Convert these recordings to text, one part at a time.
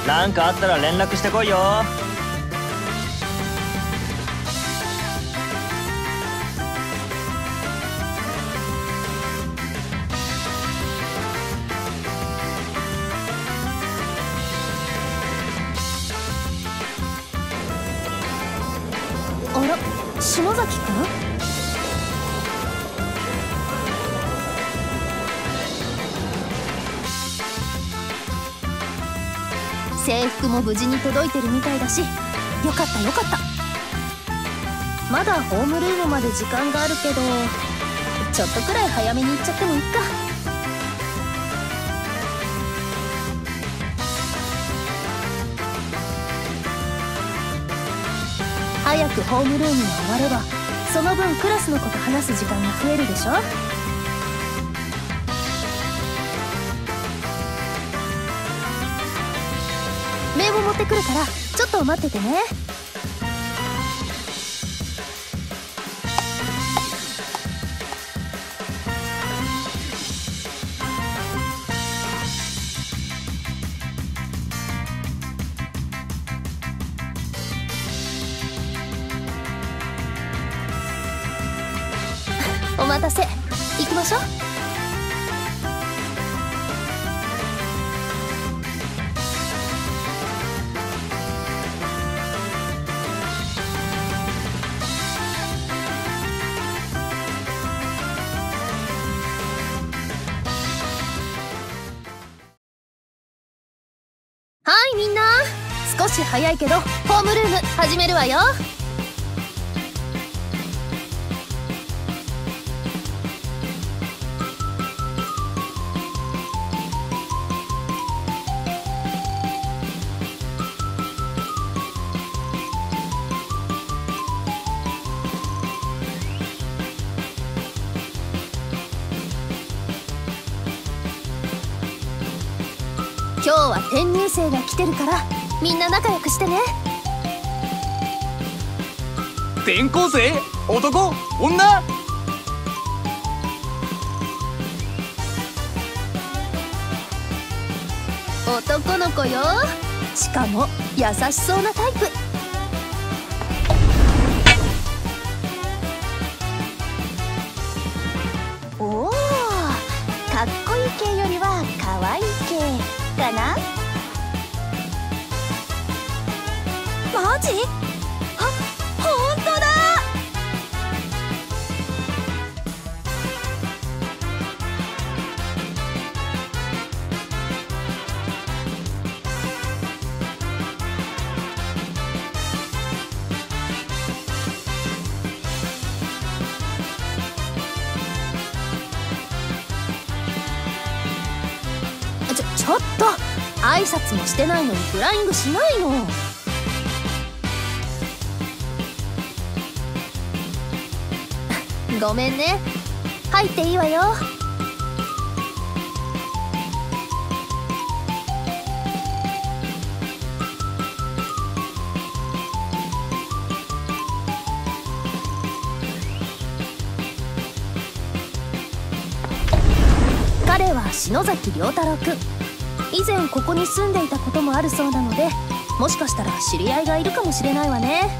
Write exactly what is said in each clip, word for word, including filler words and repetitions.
なんかあったら連絡してこいよ。 あら、篠崎くん？制服も無事に届いてるみたいだし、よかったよかった。まだホームルームまで時間があるけど、ちょっとくらい早めに行っちゃってもいいか。早くホームルームが終われば、その分クラスの子と話す時間が増えるでしょ。名簿持ってくるからちょっと待っててね。お待たせ。行きましょう。はいみんな、少し早いけどホームルーム始めるわよ。今日は転入生が来てるからみんな仲良くしてね。 転校生、男、女。 男の子よ。しかも優しそうなタイプ。おお、かっこいい系よりはかわいい系かな。マジ？あ、ほんとだ。ちょ、ちょっと挨拶もしてないのにフライングしないの。ごめんね。入っていいわよ。彼は篠崎良太郎くん。以前ここに住んでいたこともあるそうなので、もしかしたら知り合いがいるかもしれないわね。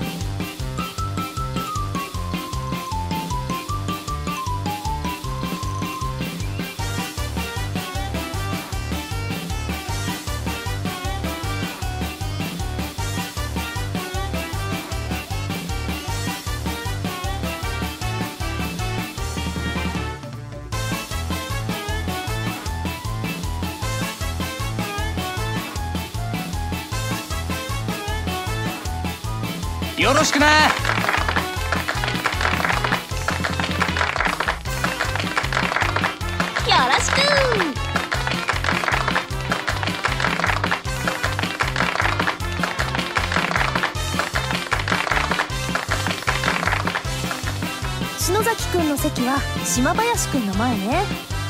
よろしくな。 よろしく。篠崎くんの席は島林くんの前ね。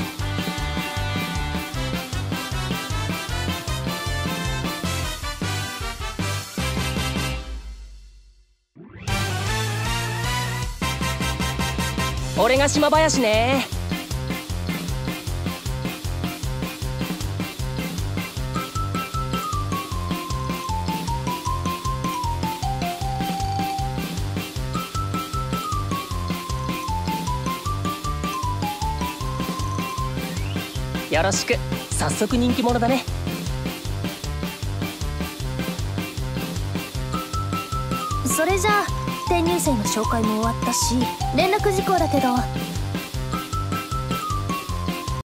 俺が島林ね。 よろしく。早速人気者だね。 それじゃあ転入生の紹介も終わったし、連絡事項だけど